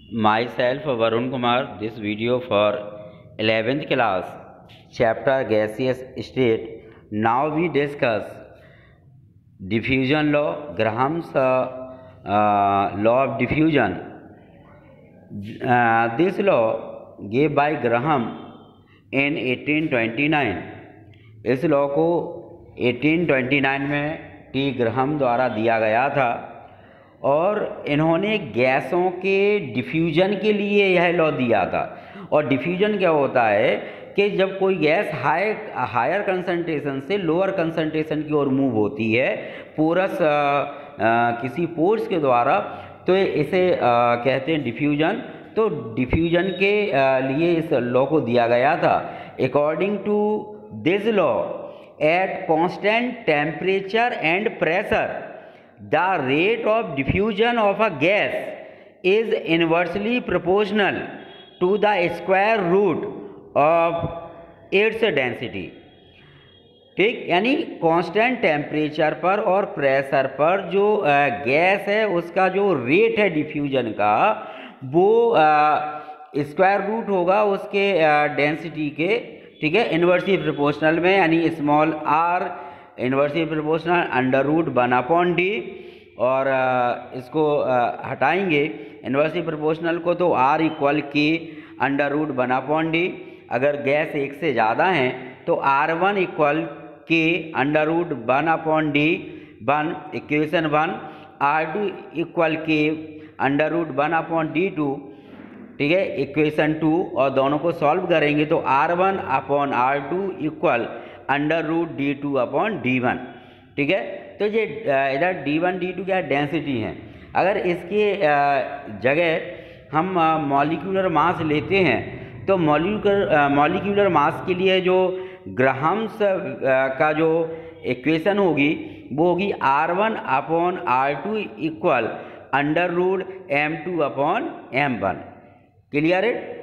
Myself Varun Kumar, this video for 11th class, chapter gaseous state. Now we discuss diffusion law, Graham's law of diffusion. This law gave by Graham in 1829. इस law को 1829 में T Graham द्वारा दिया गया था और इन्होंने गैसों के डिफ्यूजन के लिए यह लॉ दिया था। और डिफ्यूजन क्या होता है कि जब कोई गैस हायर कंसंट्रेशन से लोअर कंसंट्रेशन की ओर मूव होती है पोरस किसी पोर्स के द्वारा, तो इसे कहते हैं डिफ्यूजन। तो डिफ्यूजन के लिए इस लॉ को दिया गया था। According to this law, at constant temperature and pressure the rate of diffusion of a gas is inversely proportional to the square root of its density। ठीक, यानी कांस्टेंट टेम्परेचर पर और प्रेशर पर जो गैस है उसका जो रेट है डिफ्यूजन का, वो स्क्वायर रूट होगा उसके डेंसिटी के। ठीक है, इन्वर्सली प्रोपोर्शनल में, यानी small r inversely proportional under root 1/d। और इसको हटाएंगे इन्वर्सली प्रोपोर्शनल को, तो r equal k under root 1/d। अगर गैस एक से ज़्यादा है तो r1 equal k under root 1/d 1, equation 1। r2 equal k under root 1/d2, ठीक है, इक्वेशन 2। और दोनों को सॉल्व करेंगे तो r1/r2 equal under root d2/d1। ठीक है, तो ये इधर d1 d2 क्या डेंसिटी है। अगर इसके जगह हम मॉलिक्यूलर मास लेते हैं तो मॉलिक्यूलर मास के लिए जो ग्राहम्स का जो इक्वेशन होगी वो होगी r1/r2 equal under root m2/m1। Clear है।